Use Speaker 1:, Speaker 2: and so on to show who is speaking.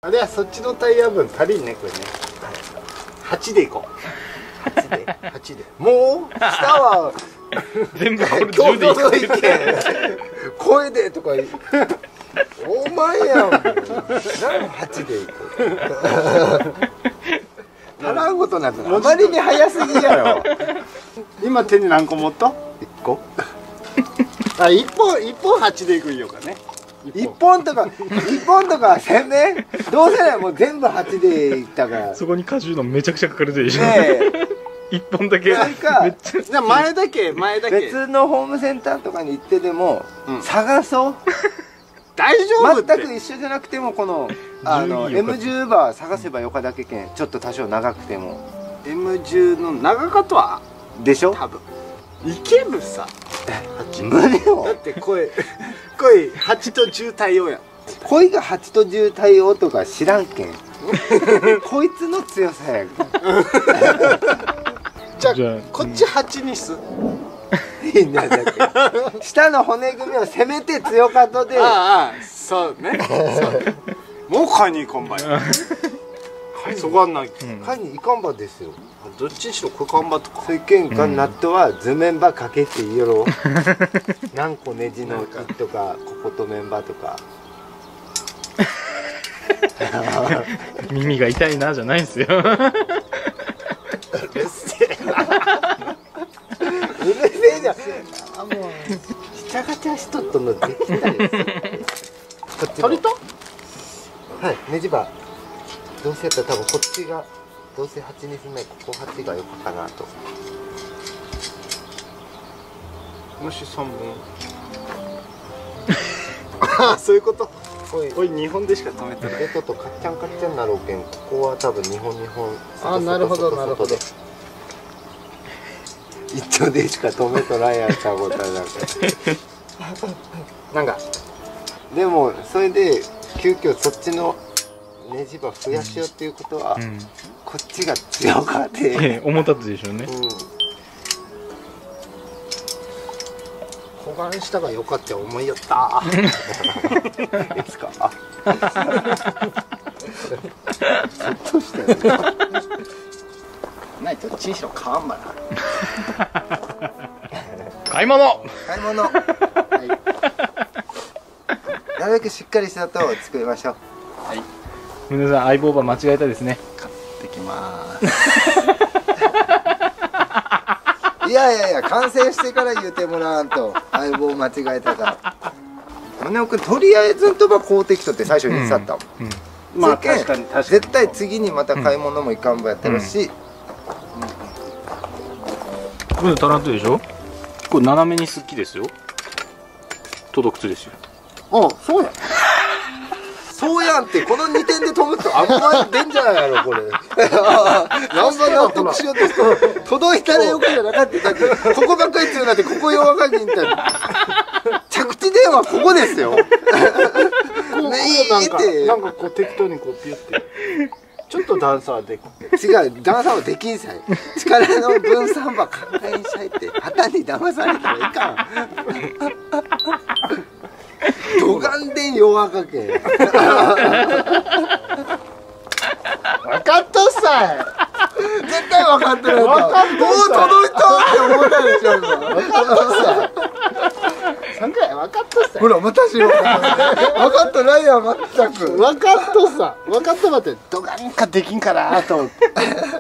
Speaker 1: あれはそっちのタイヤ分足りんねこれね。8でいこう。8でもう下は
Speaker 2: 全部これ
Speaker 1: 共
Speaker 2: 10でい
Speaker 1: 同
Speaker 2: く
Speaker 1: 意見声でとか言うお前やん。何8でいこう。足らんことなくあまりに早すぎやろ。今手に何個持った？1個。あ、1本8でいくんよかね。1本とか1000ね。どうせないもう全部8でいったから。
Speaker 2: そこに果汁のめちゃくちゃかかるでしょ。
Speaker 1: ね
Speaker 2: 一本だけ
Speaker 1: なんか
Speaker 2: めっちゃ
Speaker 1: じゃあ前だけ
Speaker 3: 別のホームセンターとかに行ってでも探そう。
Speaker 1: 大丈夫って。
Speaker 3: 全く一緒じゃなくてもこのM10 バー探せばよかだけけん、ちょっと多少長くても
Speaker 1: M10 の長かとは
Speaker 3: でしょ。
Speaker 1: 多分いけるさ。
Speaker 3: 無理よ。
Speaker 1: だって声8と10対応やん。
Speaker 3: 恋が8と10対応とか知らんけんこいつの強さやん。
Speaker 1: じゃあこっち8にす。
Speaker 3: いいんだけ下の骨組みを攻めて強かったで。
Speaker 1: ああそうね。もう買いに行かんばい。そこはない。
Speaker 3: 買いに行かんばですよ。
Speaker 1: どっちにしろこれ看板とか。
Speaker 3: そういうけんかナットは図面ばかけていいよろ。何個ネジの木とかこことメンバーとか。
Speaker 2: 耳が痛いなじゃないんですよ。
Speaker 3: うるせえじゃん。あ、もうひちゃがちゃしとっとのできたです。こっち
Speaker 1: 鳥と
Speaker 3: はいネジバどうせやったら多分こっちがどうせ8にすんないここ8がよかったなと。
Speaker 1: もし3本。ああそういうこと。おい日本でしか止めてない。
Speaker 3: ちょっとカッチャンカッチャンなろうけん、ここは多分日本
Speaker 1: あ、なるほどなるほど。
Speaker 3: 一丁でしか止めとらんやんちゃうことはなんか
Speaker 1: なんか
Speaker 3: でもそれで急遽そっちのネジ場増やしようっていうことは、こっちが強かって
Speaker 2: 思ったでしょうね。
Speaker 1: 保管したがよかって思いよった。
Speaker 3: いつかそっとしたよ
Speaker 1: ないとチンしろ買わんばな。
Speaker 2: 買い物。
Speaker 3: なるべくしっかりしたと作りましょう。
Speaker 1: はい。
Speaker 2: 皆さん相棒ば間違えたですね。
Speaker 1: 買ってきます。
Speaker 3: いや完成してから言うてもらわんと相棒間違えたから宗男君とりあえずんとば買うてきとって最初に言ってたもん。
Speaker 1: まあ確かに
Speaker 3: 絶対次にまた買い物もいかんばやったらし、
Speaker 2: これ足らんとでしょ。これ斜めに好きですよ。届くつですよ。
Speaker 1: あ、そうや。
Speaker 3: そうやんってこの2点で飛ぶとあんまり出んじゃないやろこれ。何番納得しようとして届いたらよくじゃなかった。だってここばっかり強くなってここ弱かにいんだよ。着地電話ここですよ。
Speaker 1: こうなんかこう適当にこうピュってちょっと段差はでき
Speaker 3: 違う、段差はできんさい。力の分散は考えんしゃいって旗に騙されたらいかん。どがんでん弱かけ。
Speaker 1: 分かっとっさい。
Speaker 3: 絶対分かってる。もう届いたって思ったでしょ。今
Speaker 1: 分かっとっさい。3回分かっとっさい。
Speaker 3: ほら私も分かっとないや全く。
Speaker 1: 分かっとっさ。分かっとばってどがんかできんかなと思って。